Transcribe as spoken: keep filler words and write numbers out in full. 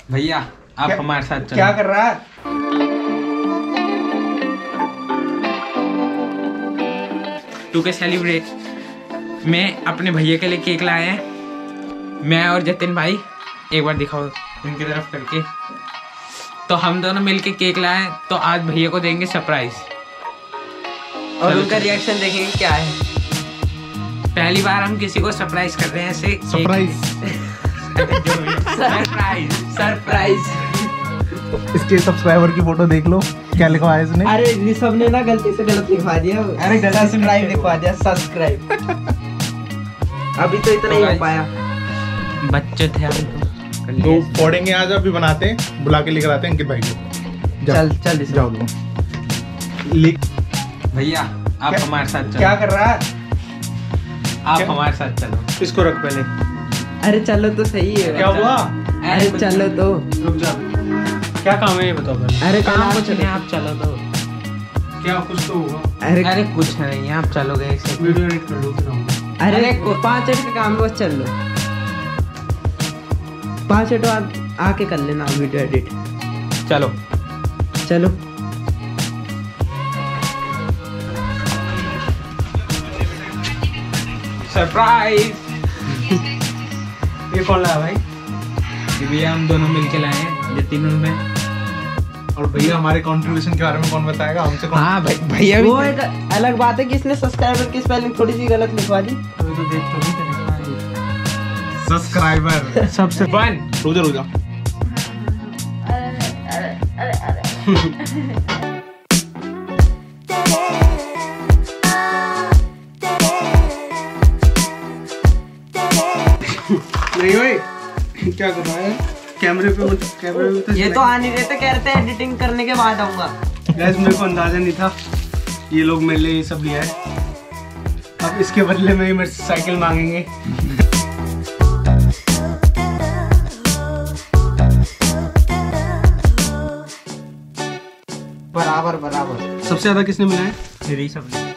भैया आप क्या, हमारे साथ चलो। क्या कर रहा है? टू के सेलिब्रेट मैं अपने भैया के लिए केक लाया है। मैं और जतिन भाई, एक बार दिखाओ इनकी तरफ करके। तो हम दोनों मिलके केक लाए, तो आज भैया को देंगे सरप्राइज और उनका रिएक्शन देखेंगे क्या है। पहली बार हम किसी को सरप्राइज कर रहे हैं ऐसे। Surprise surprise surprise. इसके सब्सक्राइबर की फोटो देख लो, क्या लिखवा है इसने। अरे ऋषभ ने ना गलती से गलत लिखवा दिया। अरे गलती से सब्सक्राइब लिखवा दिया, सब्सक्राइब। अभी तो इतना ही हो पाया। बच्चे थे हम तो। तो पढ़ेंगे आज, अभी बनाते हैं, बुला के लेकर आते हैं अंकित भाई को। चल चल जाओ तुम लिख। भैया आप क्या- हमारे साथ चलो। क्या कर रहा है? आप क्या- हमारे साथ चलो। इसको रख पहले। अरे चलो तो सही है। क्या हुआ? अरे चलो तो। रुक जा, क्या काम है ये बताओ पहले। अरे काम काम कुछ चलो। नहीं, आप चलो तो। क्या कुछ तो होगा। अरे अरे कुछ नहीं, आप चलोगे ऐसे। वीडियो एडिट कर लो फिर हम। अरे अरे को- पाँच मिनट का काम है, बस चल लो। पाँच मिनट बाद आके कर लेना वीडियो एडिट। चलो चलो। सरप्राइज। ये कौन लाया भाई? ये भैया हम दोनों मिलके लाए हैं, जतिन और मैं। और भैया हमारे कंट्रीब्यूशन के बारे में कौन बताएगा हमसे? कौन? हाँ भाई भैया वो एक अलग बात है कि इसने सब्सक्राइबर की स्पेलिंग थोड़ी सी गलत लिखवा दी। अभी तो देख तो नहीं तेरे सब्सक्राइबर सबसे वन। रुक जा रुक जा। नहीं भाई, क्या कर रहा है? कैमरे पे मत, कैमरे पे तो ये तो आ नहीं रहे थे, कह रहे थे एडिटिंग करने के बाद आऊंगा। गैस मेरे को अंदाजा नहीं था ये लोग मेरे लिए ये सब लिया है। अब इसके बदले में ही मेरे से साइकिल मांगेंगे। बराबर बराबर। सबसे ज्यादा किसने मिला है? मेरी सब